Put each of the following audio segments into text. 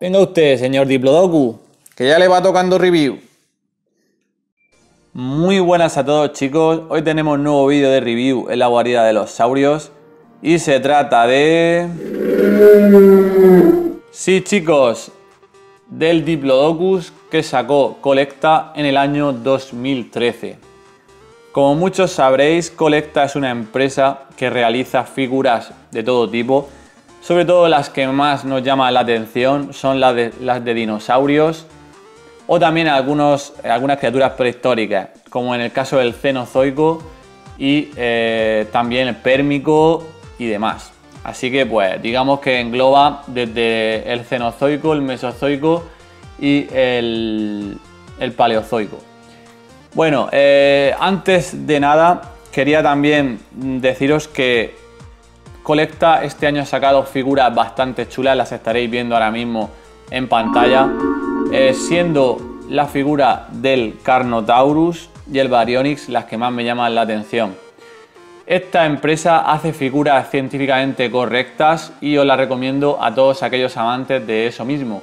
Venga usted, señor Diplodocus, que ya le va tocando review. Muy buenas a todos, chicos. Hoy tenemos un nuevo vídeo de review en la guarida de los saurios. Y se trata de... Sí, chicos, del Diplodocus que sacó Collecta en el año 2013. Como muchos sabréis, Collecta es una empresa que realiza figuras de todo tipo. Sobre todo las que más nos llaman la atención son las de dinosaurios o también algunas criaturas prehistóricas, como en el caso del Cenozoico y también el Pérmico y demás. Así que pues digamos que engloba desde el Cenozoico, el Mesozoico y el Paleozoico. Bueno, antes de nada quería también deciros que Collecta este año ha sacado figuras bastante chulas, las estaréis viendo ahora mismo en pantalla, siendo la figura del Carnotaurus y el Baryonyx las que más me llaman la atención. Esta empresa hace figuras científicamente correctas y os la recomiendo a todos aquellos amantes de eso mismo,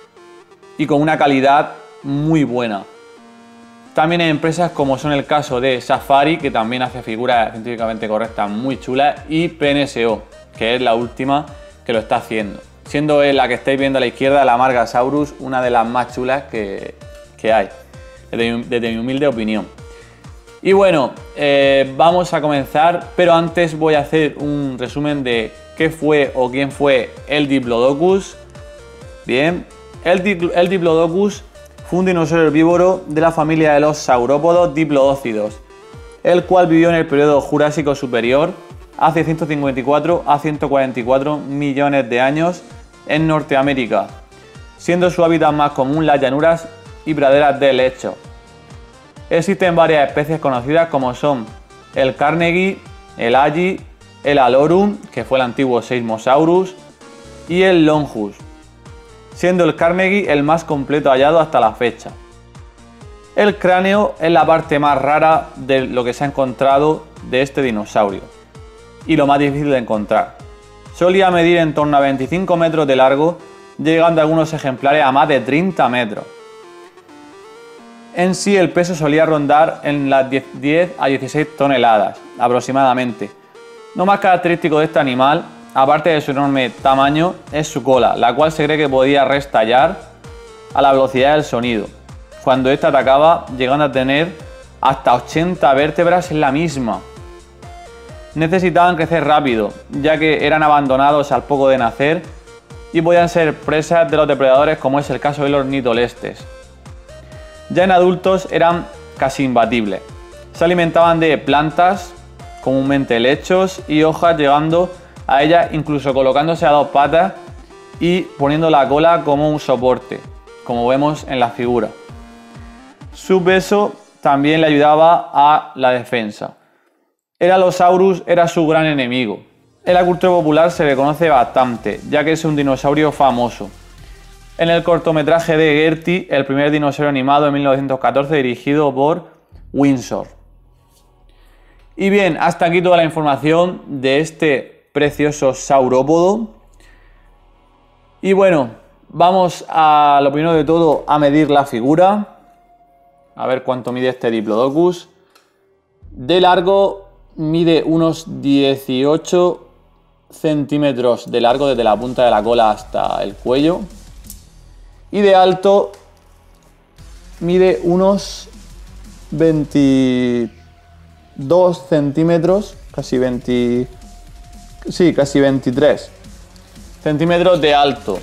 y con una calidad muy buena. También hay empresas como son el caso de Safari, que también hace figuras científicamente correctas muy chulas, y PNSO, que es la última que lo está haciendo. Siendo la que estáis viendo a la izquierda, la Margasaurus, una de las más chulas que hay, desde mi humilde opinión. Y bueno, vamos a comenzar, pero antes voy a hacer un resumen de qué fue o quién fue el Diplodocus. Bien, el Diplodocus fue un dinosaurio herbívoro de la familia de los saurópodos diplodócidos, el cual vivió en el periodo Jurásico Superior, hace 154 a 144 millones de años en Norteamérica, siendo su hábitat más común las llanuras y praderas de helecho. Existen varias especies conocidas como son el Carnegie, el Alli, el Alorum, que fue el antiguo Seismosaurus, y el Longus, siendo el Carnegie el más completo hallado hasta la fecha. El cráneo es la parte más rara de lo que se ha encontrado de este dinosaurio y lo más difícil de encontrar. Solía medir en torno a 25 metros de largo, llegando algunos ejemplares a más de 30 metros. En sí el peso solía rondar en las 10 a 16 toneladas aproximadamente. Lo más característico de este animal, aparte de su enorme tamaño, es su cola, la cual se cree que podía restallar a la velocidad del sonido cuando ésta atacaba, llegando a tener hasta 80 vértebras en la misma. Necesitaban crecer rápido, ya que eran abandonados al poco de nacer y podían ser presas de los depredadores, como es el caso de los ornitolestes. Ya en adultos eran casi imbatibles. Se alimentaban de plantas, comúnmente helechos y hojas, llegando a ella incluso colocándose a dos patas y poniendo la cola como un soporte, como vemos en la figura. Su peso también le ayudaba a la defensa. El Allosaurus era su gran enemigo. En la cultura popular se le conoce bastante, ya que es un dinosaurio famoso. En el cortometraje de Gertie, el primer dinosaurio animado en 1914, dirigido por Winsor. Y bien, hasta aquí toda la información de este precioso saurópodo. Y bueno, vamos a lo primero de todo a medir la figura. A ver cuánto mide este Diplodocus. De largo mide unos 18 centímetros de largo desde la punta de la cola hasta el cuello. Y de alto mide unos 22 centímetros, casi 23 centímetros de alto.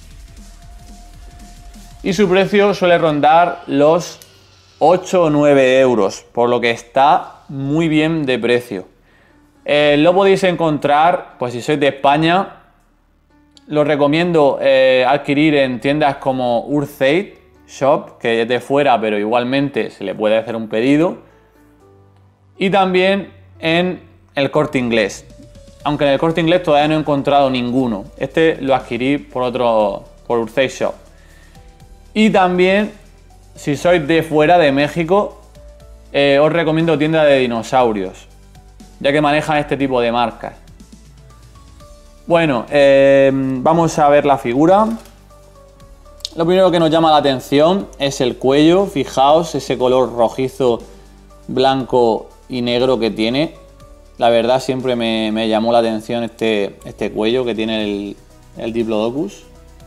Y su precio suele rondar los 8 o 9 euros, por lo que está muy bien de precio. Lo podéis encontrar, pues si sois de España, lo recomiendo adquirir en tiendas como Urthaid Shop, que es de fuera, pero igualmente se le puede hacer un pedido. Y también en el Corte Inglés, aunque en el Corte Inglés todavía no he encontrado ninguno. Este lo adquirí por Urthaid Shop. Y también, si sois de fuera de México, os recomiendo tiendas de dinosaurios, ya que manejan este tipo de marcas. Bueno, vamos a ver la figura. Lo primero que nos llama la atención es el cuello. Fijaos ese color rojizo, blanco y negro que tiene. La verdad siempre me llamó la atención este cuello que tiene el Diplodocus.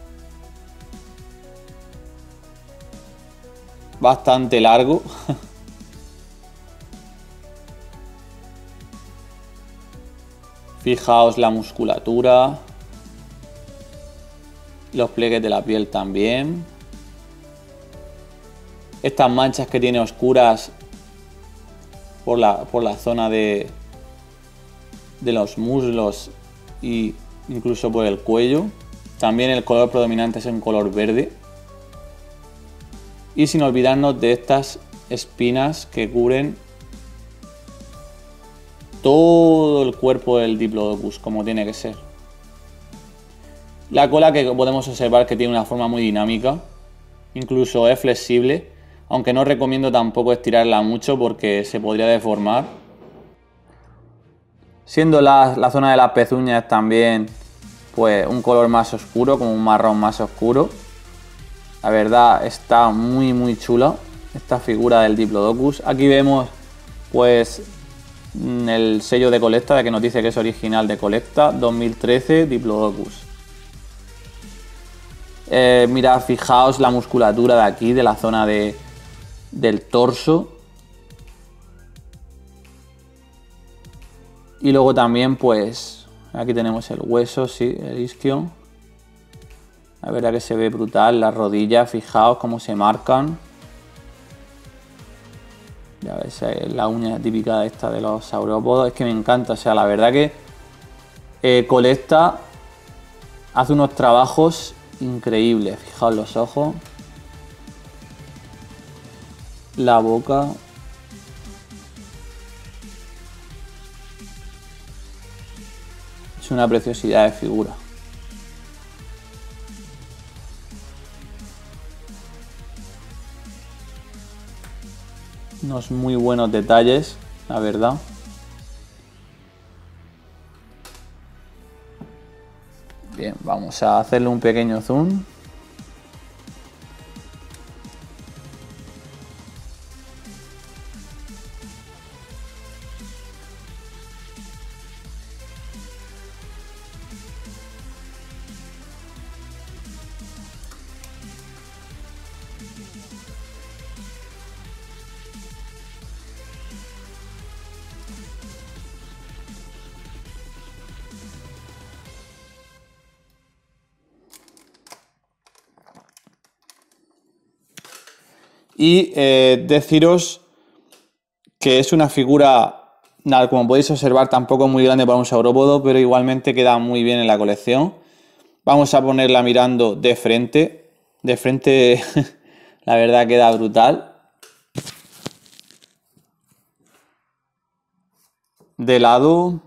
Bastante largo. Fijaos la musculatura. Los pliegues de la piel también. Estas manchas que tiene oscuras por la zona de los muslos e incluso por el cuello. También el color predominante es un color verde. Y sin olvidarnos de estas espinas que cubren todo el cuerpo del Diplodocus, como tiene que ser. La cola, que podemos observar que tiene una forma muy dinámica, incluso es flexible, aunque no recomiendo tampoco estirarla mucho porque se podría deformar. Siendo la zona de las pezuñas también pues un color más oscuro, como un marrón más oscuro. La verdad está muy chula esta figura del Diplodocus. Aquí vemos pues el sello de colecta, de que nos dice que es original de colecta, 2013 Diplodocus. Mirad, fijaos la musculatura de aquí, de la zona del torso. Y luego también pues aquí tenemos el hueso, sí, el isquio. La verdad que se ve brutal, las rodillas, fijaos cómo se marcan. Ya ves, la uña típica esta de los saurópodos, es que me encanta, o sea, la verdad que Colecta hace unos trabajos increíbles. Fijaos los ojos, la boca. Es una preciosidad de figura. Unos muy buenos detalles, la verdad. Bien, vamos a hacerle un pequeño zoom. Y deciros que es una figura, nada, como podéis observar, tampoco muy grande para un saurópodo, pero igualmente queda muy bien en la colección. Vamos a ponerla mirando de frente. De frente la verdad queda brutal. De lado,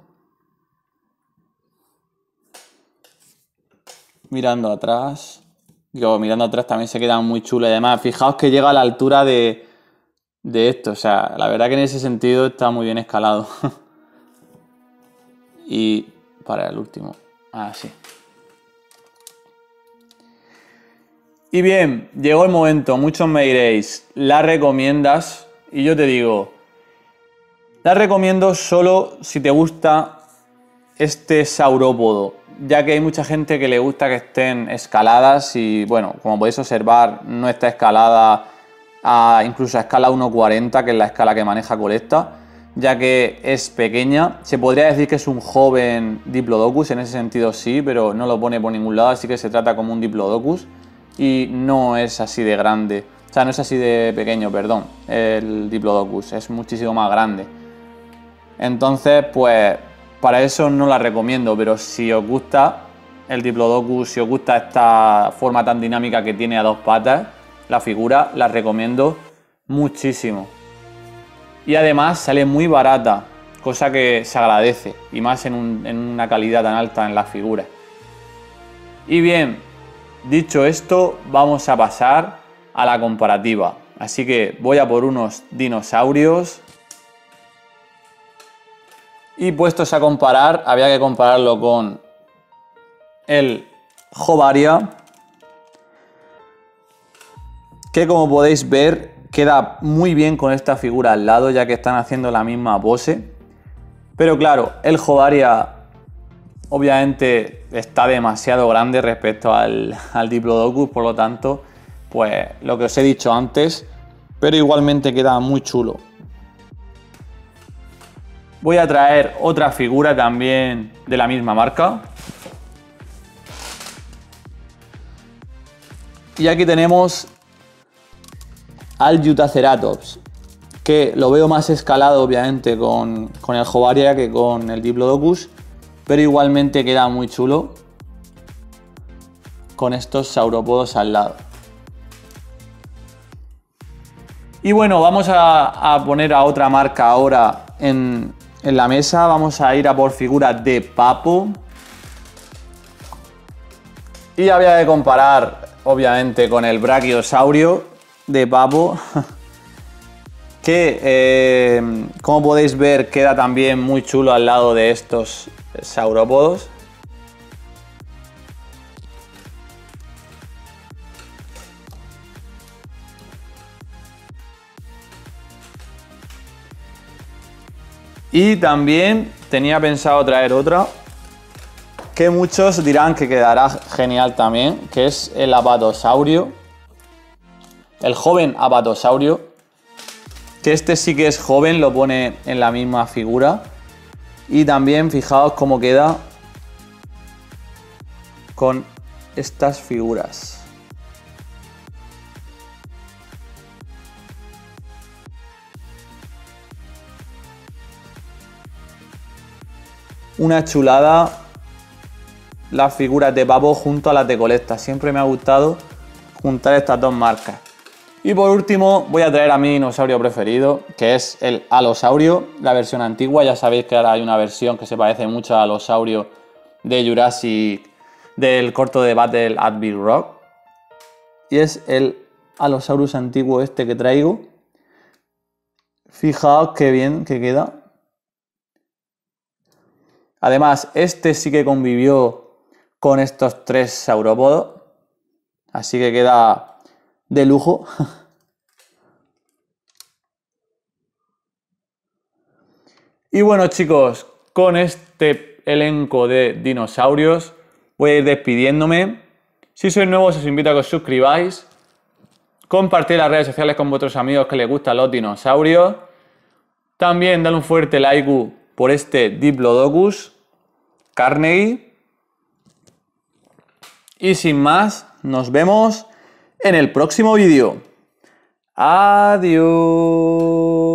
mirando atrás. Yo mirando atrás también se queda muy chulo. Y además, fijaos que llega a la altura de esto. O sea, la verdad que en ese sentido está muy bien escalado. Y para el último. Así. Y bien, llegó el momento. Muchos me diréis, ¿la recomiendas? Y yo te digo, la recomiendo solo si te gusta este saurópodo, ya que hay mucha gente que le gusta que estén escaladas y bueno, como podéis observar, no está escalada incluso a escala 1.40, que es la escala que maneja Colecta, ya que es pequeña. Se podría decir que es un joven Diplodocus, en ese sentido sí, pero no lo pone por ningún lado, así que se trata como un Diplodocus y no es así de grande, o sea, no es así de pequeño, perdón, el Diplodocus es muchísimo más grande. Entonces, pues para eso no la recomiendo, pero si os gusta el Diplodocus, si os gusta esta forma tan dinámica que tiene a dos patas, la figura, la recomiendo muchísimo. Y además sale muy barata, cosa que se agradece, y más en una calidad tan alta en las figuras. Y bien, dicho esto, vamos a pasar a la comparativa. Así que voy a por unos dinosaurios. Y puestos a comparar, había que compararlo con el Jovaria. que como podéis ver queda muy bien con esta figura al lado, ya que están haciendo la misma pose. Pero claro, el Jobaria obviamente está demasiado grande respecto al Diplodocus, por lo tanto, pues lo que os he dicho antes, pero igualmente queda muy chulo. Voy a traer otra figura también de la misma marca. Y aquí tenemos al Utaceratops, que lo veo más escalado obviamente con el Jobaria que con el Diplodocus, pero igualmente queda muy chulo con estos saurópodos al lado. Y bueno, vamos a poner a otra marca ahora en la mesa. Vamos a ir a por figuras de Papo. Y había de comparar obviamente con el Brachiosaurio de Papo, que como podéis ver queda también muy chulo al lado de estos saurópodos. Y también tenía pensado traer otra que muchos dirán que quedará genial también, que es el Apatosaurio, el joven Apatosaurio, que este sí que es joven, lo pone en la misma figura. Y también fijaos cómo queda con estas figuras. Una chulada las figuras de Papo junto a las de Colecta. Siempre me ha gustado juntar estas dos marcas. Y por último voy a traer a mi dinosaurio preferido, que es el Alosaurio, la versión antigua. Ya sabéis que ahora hay una versión que se parece mucho al Alosaurio de Jurassic, del corto de Battle at Big Rock. Y es el Allosaurus antiguo este que traigo. Fijaos qué bien que queda. Además, este sí que convivió con estos tres saurópodos, así que queda de lujo. Y bueno, chicos, con este elenco de dinosaurios voy a ir despidiéndome. Si sois nuevos, os invito a que os suscribáis, compartir las redes sociales con vuestros amigos que les gustan los dinosaurios. También dale un fuerte like por este Diplodocus Carnegie. Y sin más, nos vemos en el próximo vídeo. Adiós.